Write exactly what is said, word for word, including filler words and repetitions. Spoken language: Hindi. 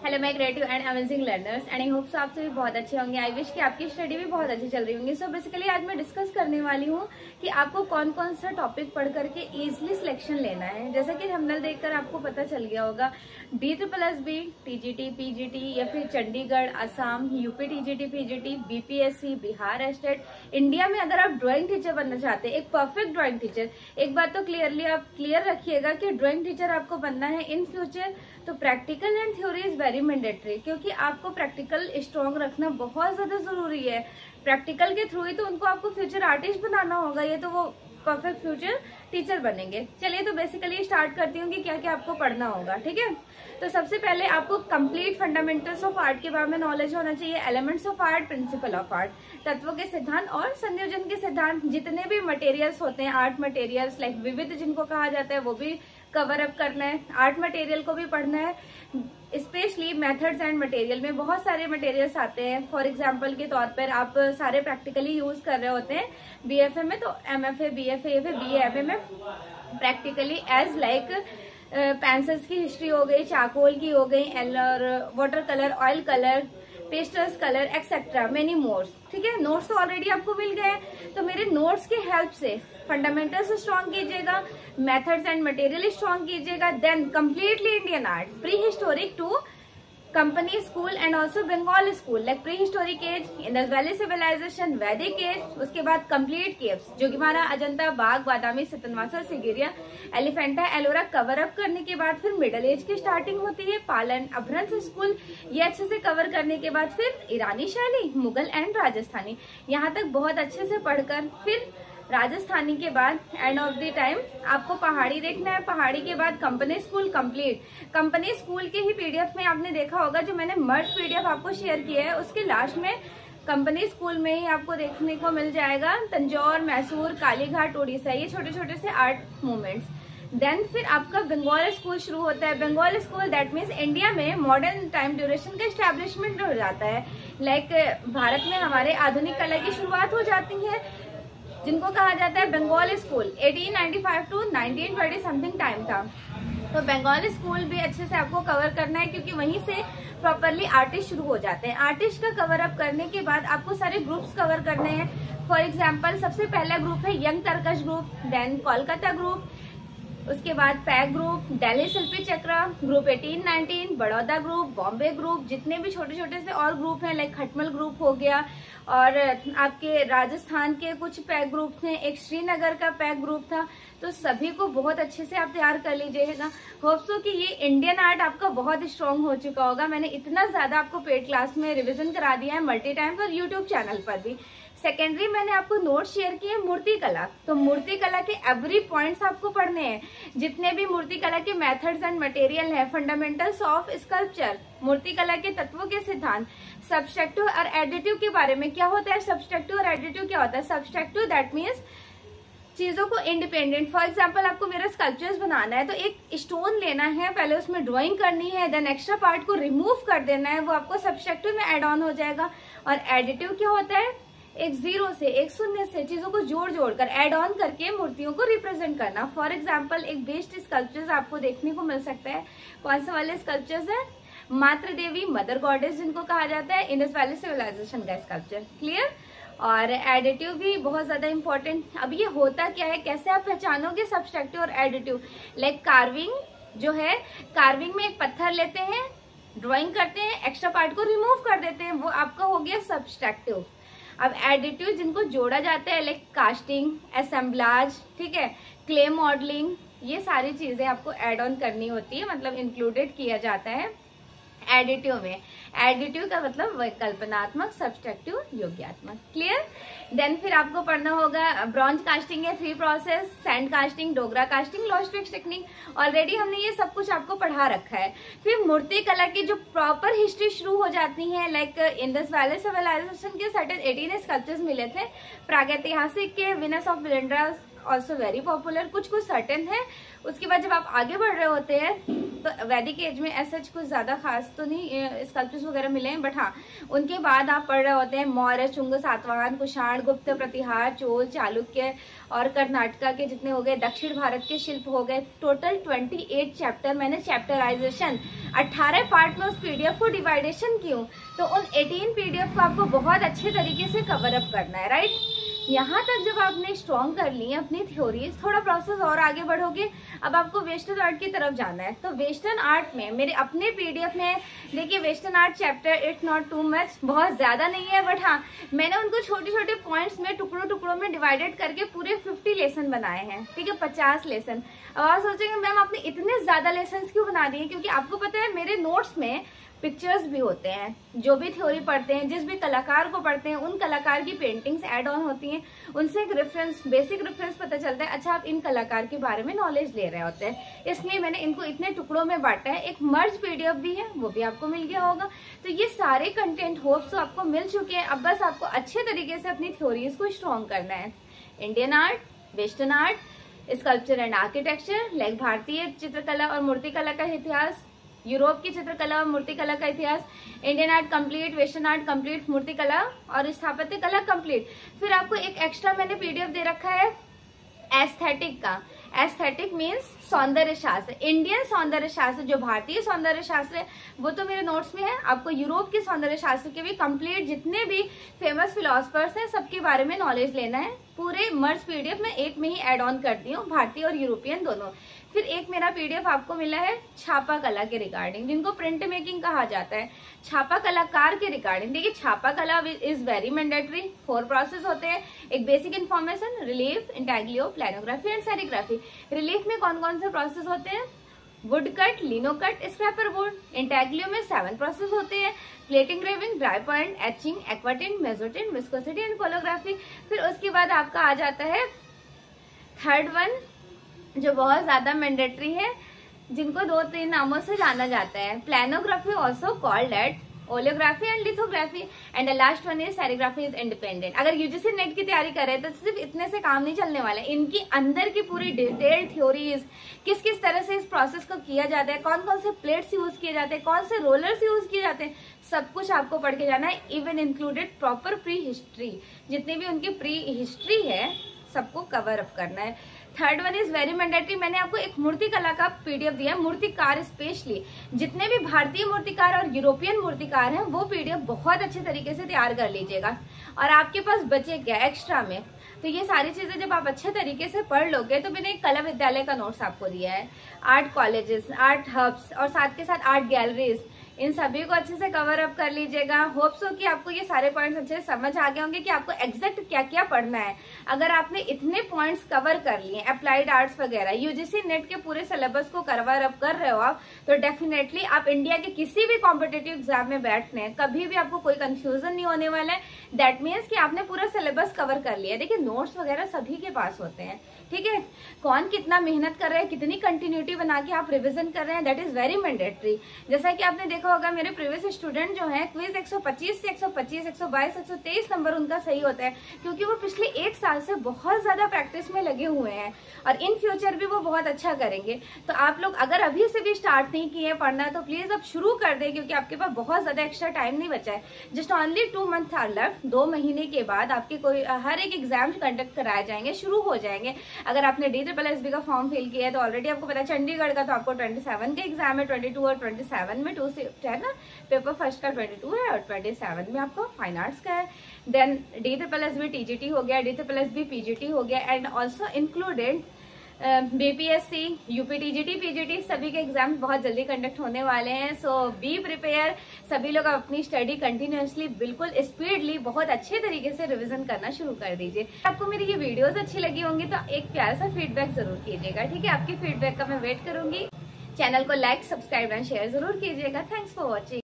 Hello my creative and amazing learners and I hope so आप सभी बहुत अच्छे होंगे। आई विश कि आपकी स्टडी भी बहुत अच्छी चल रही होंगी। सो बेसिकली आज मैं डिस्कस करने वाली हूँ कि आपको कौन कौन सा टॉपिक पढ़ करके इजीली सिलेक्शन लेना है। जैसा कि थंबनेल देखकर आपको पता चल गया होगा, D triple S B, TGT, PGT या फिर Chandigarh, Assam, UP TGT, PGT, BPSC, Bihar state, India में अगर आप ड्राइंग टीचर बनना चाहते हैं, एक परफेक्ट ड्राइंग टीचर, एक बात तो क्लियरली आप क्लियर रखिएगा कि ड्राइंग टीचर आपको बनना है इन फ्यूचर तो practical and theory is very mandatory, क्योंकि आपको प्रैक्टिकल स्ट्रॉन्ग रखना बहुत ज्यादा जरूरी है। प्रैक्टिकल के थ्रू ही तो उनको आपको फ्यूचर आर्टिस्ट बनाना होगा, ये तो वो परफेक्ट फ्यूचर टीचर बनेंगे। चलिए तो बेसिकली स्टार्ट करती हूँ कि क्या क्या आपको पढ़ना होगा। ठीक है, तो सबसे पहले आपको कंप्लीट फंडामेंटल्स ऑफ आर्ट के बारे में नॉलेज होना चाहिए। Elements of art, principle of art, तत्वों के सिद्धांत और संयोजन के सिद्धांत, जितने भी मटेरियल्स होते हैं आर्ट मटेरियल्स लाइक विविध जिनको कहा जाता है वो भी कवर अप करना है। आर्ट मटेरियल को भी पढ़ना है, स्पेशली मेथड्स एंड मटेरियल में बहुत सारे मटेरियल्स आते हैं। फॉर एग्जांपल के तौर पर आप सारे प्रैक्टिकली यूज कर रहे होते हैं बीएफए में, तो एमएफए, बीएफए या फिर बीएफए में प्रैक्टिकली एज लाइक पेंसिल्स की हिस्ट्री हो गई, चारकोल की हो गई, और water colour, oil colour, pastels colour etcetera, many mores. ठीक है, नोट्स तो ऑलरेडी आपको मिल गए हैं, तो मेरे नोट्स की हेल्प से फंडामेंटल्स स्ट्रॉन्ग कीजिएगा, मेथड्स एंड मटेरियल स्ट्रॉन्ग कीजिएगा। Then completely Indian art, pre historic to company school and also Bengal school like pre historic age, Indus valley civilisation, Vedic age, उसके बाद complete caves, Jogimara, Ajanta, Bagh, Badami, Sittanavasal, Sigiriya, Elephanta, Ellora cover up करने के बाद फिर मिडिल एज की स्टार्टिंग होती है, पालन, अभ्रंश स्कूल, ये अच्छे से कवर करने के बाद फिर ईरानी शैली, मुगल एंड राजस्थानी, यहाँ तक बहुत अच्छे से पढ़कर फिर राजस्थानी के बाद एंड ऑफ द टाइम आपको पहाड़ी देखना है। पहाड़ी के बाद company school complete. Company school के ही पीडीएफ में आपने देखा होगा, जो मैंने मर्ज पीडीएफ आपको शेयर किया है, उसके लास्ट में कंपनी स्कूल में ही आपको देखने को मिल जाएगा तंजौर, मैसूर, कालीघाट, उड़ीसा, ये छोटे छोटे से आर्ट मूवमेंट्स। देन फिर आपका बंगाल स्कूल शुरू होता है। Bengal school that means India में मॉडर्न टाइम ड्यूरेशन का एस्टेब्लिशमेंट हो जाता है। लाइक like, भारत में हमारे आधुनिक कला की शुरुआत हो जाती है, जिनको कहा जाता है बंगाल स्कूल। अठारह सौ पचानवे टू उन्नीस सौ बीस समथिंग टाइम था, तो बंगाल स्कूल भी अच्छे से आपको कवर करना है, क्योंकि वहीं से प्रॉपरली आर्टिस्ट शुरू हो जाते हैं। आर्टिस्ट का कवर अप करने के बाद आपको सारे ग्रुप्स कवर करने हैं। फॉर एग्जांपल सबसे पहला ग्रुप है young Tarkash group, then Kolkata group, उसके बाद PAG group, Delhi Shilpi Chakra, group अठारह उन्नीस, बड़ौदा ग्रुप, बॉम्बे ग्रुप, जितने भी छोटे छोटे से और ग्रुप हैं लाइक खटमल ग्रुप हो गया, और आपके राजस्थान के कुछ पैक ग्रुप थे, एक श्रीनगर का पैक ग्रुप था, तो सभी को बहुत अच्छे से आप तैयार कर लीजिएगा। होप सो कि ये इंडियन आर्ट आपका बहुत स्ट्रांग हो चुका होगा। मैंने इतना ज्यादा आपको पेड क्लास में रिवीजन करा दिया है मल्टी टाइम और यूट्यूब चैनल पर भी। सेकेंडरी मैंने आपको नोट शेयर किए मूर्ति कला, तो मूर्ति कला के एवरी पॉइंट्स आपको पढ़ने हैं, जितने भी मूर्ति कला के मेथड्स एंड मटेरियल है, फंडामेंटल्स ऑफ स्कल्पचर, मूर्ति कला के तत्वों के सिद्धांत, सब्सट्रैक्टिव और एडिटिव के बारे में, क्या होता है सब्सट्रैक्टिव और एडिटिव क्या होता है। सब्सट्रैक्टिव दैट मीन्स चीजों को इंडिपेंडेंट। फॉर एग्जाम्पल आपको मेरा स्कल्पचर्स बनाना है, तो एक स्टोन लेना है, पहले उसमें ड्राइंग करनी है, देन एक्स्ट्रा पार्ट को रिमूव कर देना है, वो आपको सब्सट्रैक्टिव में एड ऑन हो जाएगा। और एडिटिव क्या होता है, एक जीरो से, एक शून्य से चीजों को जोड़ जोड़ कर एड ऑन करके मूर्तियों को रिप्रेजेंट करना। फॉर एग्जाम्पल एक बेस्ट स्कल्पचर्स आपको देखने को मिल सकता है। कौन से वाले स्कल्पचर्स है, मातृ देवी, मदर गॉडेस जिनको कहा जाता है, इंडस वैली सिविलाइजेशन का स्कल्पचर। क्लियर। और एडिटिव भी बहुत ज्यादा इंपॉर्टेंट। अब ये होता क्या है, कैसे आप पहचानोगे सब्सट्रैक्टिव और एडिटिव। लाइक कार्विंग जो है, कार्विंग में एक पत्थर लेते हैं, ड्रॉइंग करते हैं, एक्स्ट्रा पार्ट को रिमूव कर देते हैं, वो आपका हो गया सब्सट्रैक्टिव। अब एडिटिव जिनको जोड़ा जाता है लाइक कास्टिंग, असेंबलाज, ठीक है, क्ले मॉडलिंग, ये सारी चीजें आपको एड ऑन करनी होती है, मतलब इंक्लूडेड किया जाता है एडिटिव में। एडिटिव का मतलब वैकल्पनात्मक, सब्सट्रैक्टिव योग्यात्मक। क्लियर। देन फिर आपको पढ़ना होगा ब्रॉन्ज कास्टिंग है, three process, sand casting, Dokra casting, lost fix technique. Already हमने ये सब कुछ आपको पढ़ा रखा है। फिर मूर्ति कला की जो प्रॉपर हिस्ट्री शुरू हो जाती है, लाइक इंडस वैली सिविलाइजेशन के सर्टेन एटीन स्कल्पचर्स मिले थे, प्रागैतिहासिक के Venus of Willendorf also very popular, कुछ कुछ सर्टेन है। उसके बाद जब आप आगे बढ़ रहे होते हैं तो वैदिक एज में ऐसा कुछ ज्यादा खास तो नहीं स्कल्पचर्स वगैरह मिले हैं, बट हाँ उनके बाद आप पढ़ रहे होते हैं मौर्य, शुंग, सातवाहन, कुषाण, गुप्त, प्रतिहार, चोल, चालुक्य और कर्नाटका के जितने हो गए, दक्षिण भारत के शिल्प हो गए। टोटल अट्ठाईस चैप्टर मैंने चैप्टराइजेशन अठारह पार्ट में उस पीडीएफ को डिवाइडेशन की हूँ, तो उन अठारह पीडीएफ को आपको बहुत अच्छे तरीके से कवर अप करना है, राइट। यहाँ तक जब आपने स्ट्रॉन्ग कर ली अपनी थ्योरीज, थोड़ा प्रोसेस और आगे बढ़ोगे, अब आपको वेस्टर्न आर्ट की तरफ जाना है। तो वेस्टर्न आर्ट में मेरे अपने पीडीएफ में देखिए western art chapter it's not too much, बहुत ज्यादा नहीं है, बट हाँ मैंने उनको छोटे छोटे पॉइंट्स में टुकड़ों टुकड़ों में डिवाइडेड करके पूरे फिफ्टी लेसन बनाए हैं, ठीक है, पचास लेसन। अब आप सोचेंगे मैम आपने इतने ज्यादा लेसन क्यों बना दिए, क्योंकि आपको पता है मेरे नोट्स में पिक्चर्स भी होते हैं। जो भी थ्योरी पढ़ते हैं, जिस भी कलाकार को पढ़ते हैं, उन कलाकार की पेंटिंग्स ऐड ऑन होती हैं, उनसे एक रेफरेंस, बेसिक रेफरेंस पता चलता है, अच्छा आप इन कलाकार के बारे में नॉलेज ले रहे होते हैं। इसलिए मैंने इनको इतने टुकड़ों में बांटा है। एक मर्ज पीडीएफ भी है, वो भी आपको मिल गया होगा। तो ये सारे कंटेंट होप्स तो आपको मिल चुके हैं। अब बस आपको अच्छे तरीके से अपनी थ्योरीज को स्ट्रॉन्ग करना है। Indian art, western art, sculpture and architecture, like भारतीय चित्रकला और मूर्तिकला का इतिहास, यूरोप की चित्रकला और मूर्तिकला का इतिहास, Indian art complete, western art complete, मूर्तिकला और स्थापत्य कला कंप्लीट। फिर आपको एक एक्स्ट्रा मैंने पीडीएफ दे रखा है एस्थेटिक का। एस्थेटिक मीन्स सौंदर्य शास्त्र, इंडियन सौंदर्य शास्त्र, जो भारतीय सौंदर्य शास्त्र है वो तो मेरे नोट्स में है। आपको यूरोप के सौंदर्य शास्त्र के भी कंप्लीट जितने भी फेमस फिलोसफर्स हैं सबके बारे में नॉलेज लेना है। पूरे मर्ज पीडीएफ में एक में ही एड ऑन करती हूँ, भारतीय और यूरोपियन दोनों। फिर एक मेरा पीडीएफ आपको मिला है छापा कला के रिगार्डिंग, जिनको प्रिंट मेकिंग कहा जाता है, छापा कलाकार के रिगार्डिंग। देखिए छापा कला is very mandatory, four process होते हैं। एक basic information, relief, intaglio, planography and serigraphy. Relief में कौन कौन से प्रोसेस होते हैं, wood cut, lino cut, scraper board. Intaglio में सेवन प्रोसेस होते हैं, plate engraving, dry point, etching, aquatint, mezzotint, viscosity and collography. फिर उसके बाद आपका आ जाता है थर्ड वन, जो बहुत ज्यादा मैंडेटरी है, जिनको दो तीन नामों से जाना जाता है, planography also called at oleography and lithography, and the last one is serigraphy is independent. अगर यूजीसी नेट की तैयारी कर रहे हैं तो सिर्फ इतने से काम नहीं चलने वाले, इनकी अंदर की पूरी डिटेल्ड थ्योरीज, किस किस तरह से इस प्रोसेस को किया जाता है, कौन कौन से प्लेट्स यूज किए जाते हैं, कौन से रोलर्स यूज किए जाते हैं, सब कुछ आपको पढ़ के जाना है। Even included proper pre history, जितनी भी उनकी प्री हिस्ट्री है सबको कवर अप करना है। Third one is very mandatory, मैंने आपको एक मूर्ति कला का पीडीएफ दिया है, मूर्तिकार स्पेशली जितने भी भारतीय मूर्तिकार और यूरोपियन मूर्तिकार हैं वो पीडीएफ बहुत अच्छे तरीके से तैयार कर लीजिएगा, और आपके पास बचे क्या एक्स्ट्रा में। तो ये सारी चीजें जब आप अच्छे तरीके से पढ़ लोगे, तो मैंने एक कला विद्यालय का नोट्स आपको दिया है, आर्ट कॉलेजेस, आर्ट हब्स और साथ के साथ आर्ट गैलरीज, इन सभी को अच्छे से कवर अप कर लीजिएगा। होप्स हो कि आपको ये सारे पॉइंट्स अच्छे से समझ आ गए होंगे कि आपको एग्जैक्ट क्या क्या पढ़ना है। अगर आपने इतने पॉइंट्स कवर कर लिए, अप्लाइड आर्ट्स वगैरह, यूजीसी नेट के पूरे सिलेबस को कवर अप कर रहे हो आप, तो डेफिनेटली आप इंडिया के किसी भी कॉम्पिटेटिव एग्जाम में बैठने हैं, कभी भी आपको कोई कंफ्यूजन नहीं होने वाला है। दैट मीन्स कि आपने पूरा सिलेबस कवर कर लिया। देखिए नोट्स वगैरह सभी के पास होते हैं, ठीक है, कौन कितना मेहनत कर रहे हैं, कितनी कंटिन्यूटी बना के आप रिविजन कर रहे हैं, दैट इज वेरी मैंडेटरी। जैसा कि आपने देखा होगा मेरे प्रीवियस स्टूडेंट जो है, क्विज एक सौ पच्चीस से एक सौ पच्चीस, एक सौ बाईस, एक सौ तेईस नंबर उनका सही होता है, क्योंकि वो पिछले एक साल से बहुत ज्यादा प्रैक्टिस में लगे हुए हैं और इन फ्यूचर भी वो बहुत अच्छा करेंगे। तो आप लोग अगर अभी से भी स्टार्ट नहीं किए पढ़ना, तो प्लीज अब शुरू कर दें, क्योंकि आपके पास बहुत ज्यादा एक्स्ट्रा टाइम नहीं बचा है। Just only two month are left, दो महीने के बाद आपके कोई हर एक एग्जाम कंडक्ट कराए जाएंगे, शुरू हो जाएंगे। अगर आपने डी ट्रिपल एस बी का फॉर्म फिल किया है तो ऑलरेडी आपको पता है चंडीगढ़ का तो आपको ट्वेंटी सेवन का एग्जाम है, ट्वेंटी टू और ट्वेंटी सेवन में टू शिफ्ट है ना, पेपर फर्स्ट का ट्वेंटी टू है और ट्वेंटी सेवन में आपको फाइन आर्ट्स का है। Then D triple S B TGT हो गया, D triple S B PGT हो गया, and also included BPSC, UP TGT, PGT, सभी के एग्जाम बहुत जल्दी कंडक्ट होने वाले हैं। सो बी प्रिपेयर, सभी लोग अपनी स्टडी कंटिन्यूअसली बिल्कुल स्पीडली बहुत अच्छे तरीके से रिवीजन करना शुरू कर दीजिए। आपको मेरी ये वीडियोस अच्छी लगी होंगी तो एक प्यारा सा फीडबैक जरूर कीजिएगा, ठीक है, आपकी फीडबैक का मैं वेट करूंगी। चैनल को लाइक, सब्सक्राइब एंड शेयर जरूर कीजिएगा। Thanks for watching.